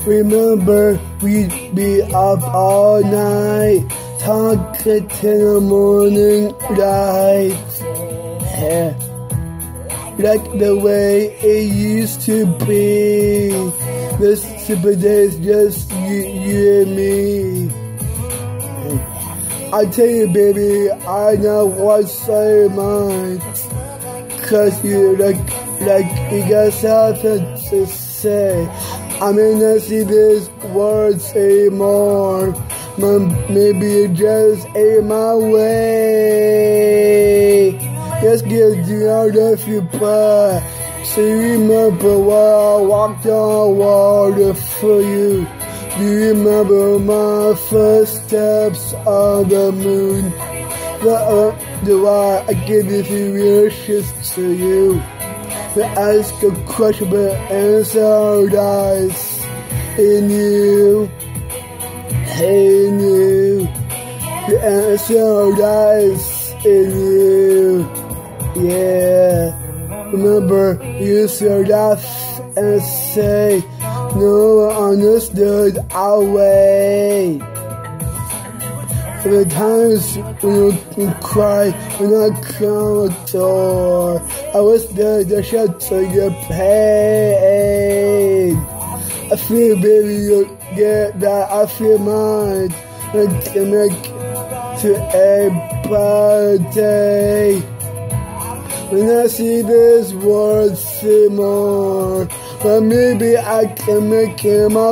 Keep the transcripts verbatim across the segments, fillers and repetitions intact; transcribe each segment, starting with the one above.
Remember, we'd be up all night, talking till the morning light. Yeah. Like the way it used to be. This super days just you, you and me. I tell you, baby, I know what's on your mind. Cause you like, like you got something to say. I may not see these words anymore. Maybe it just ain't my way. Let's get you out of your butt. So remember while I walked on water for you. Do you remember my first steps on the moon? The uh, the why I gave you three wishes to you. The ask a question but answer dies in you. In you. The answer dies in you. Yeah. Remember, you should laugh and say, no one understood our way. The times when you cry, when I come a door, I was there to shelter your pain. I feel, baby, you get that, I feel mine. I can make to everybody. When I see this world see more, but maybe I can make it my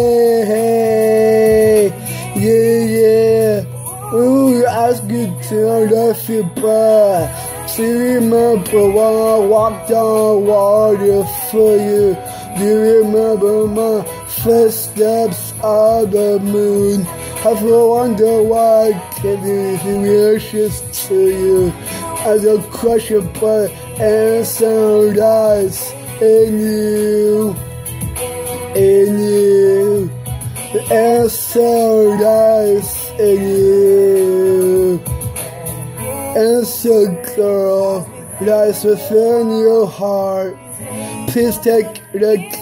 way. Yeah, yeah. Ooh, you ask you to love your breath. See, remember when I walked on water for you. Do you remember my first steps on the moon? Have you wonder why I can't do wishes to you? As a crush your butt and sound dies in you, in you. The answer dies in you. Answer, girl, lies within your heart. Please take a look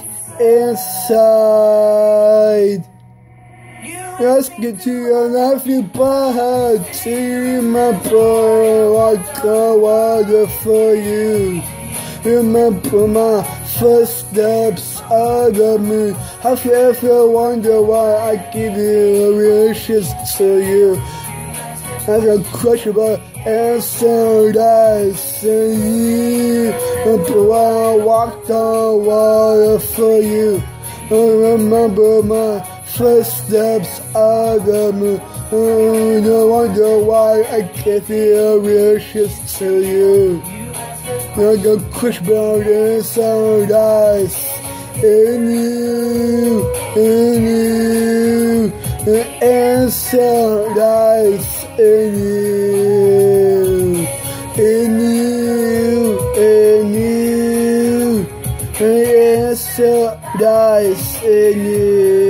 inside. Let's get to your nephew, but to remember what God wanted for you. Remember my first steps on the moon. Have you ever wondered why I give you wishes to you? As a crushable answer dies in you. Remember when I walked on water for you. Remember my first steps on the moon. Oh, no wonder why I gave you wishes to you. Like a crushbone and sound dies in you, in you. The answer dies in you, in you, in you. The answer dies in you.